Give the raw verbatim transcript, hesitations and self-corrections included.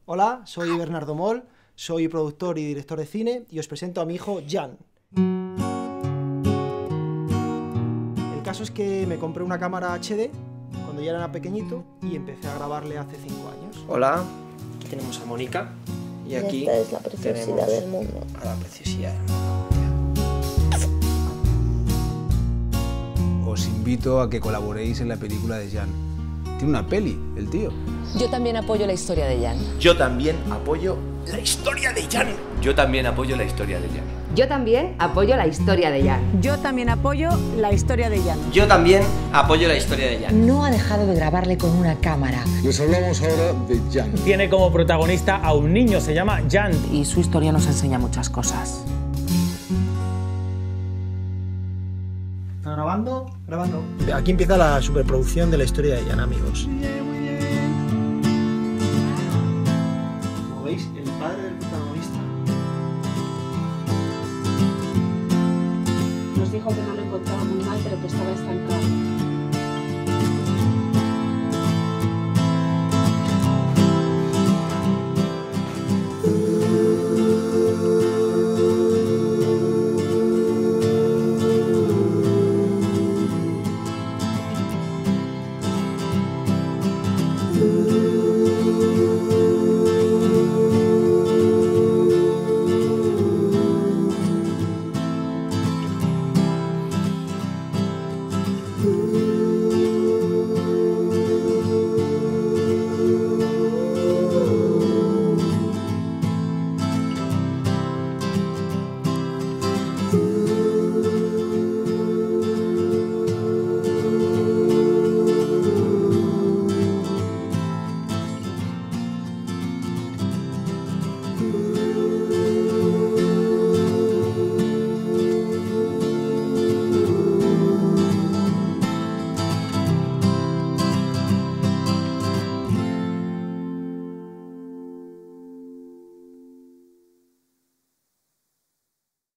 Hola, soy Bernardo Moll, soy productor y director de cine y os presento a mi hijo Jan. El caso es que me compré una cámara H D cuando ya era pequeñito y empecé a grabarle hace cinco años. Hola, aquí tenemos a Mónica y aquí esta es la preciosidad del mundo. A la preciosidad del mundo. Os invito a que colaboréis en la película de Jan. Tiene una peli, el tío. Yo también apoyo la historia de Jan. Yo también apoyo la historia de Jan. Yo también apoyo la historia de Jan. Yo también apoyo la historia de Jan. Yo también apoyo la historia de Jan. Yo también apoyo la historia de Jan. No ha dejado de grabarle con una cámara. Les hablamos ahora de Jan. Tiene como protagonista a un niño, se llama Jan. Y su historia nos enseña muchas cosas. ¿Está grabando? Grabando. Aquí empieza la superproducción de la historia de Jan, amigos. Como veis, el padre del protagonista. Nos dijo que no lo encontraba muy mal, pero que estaba estancado.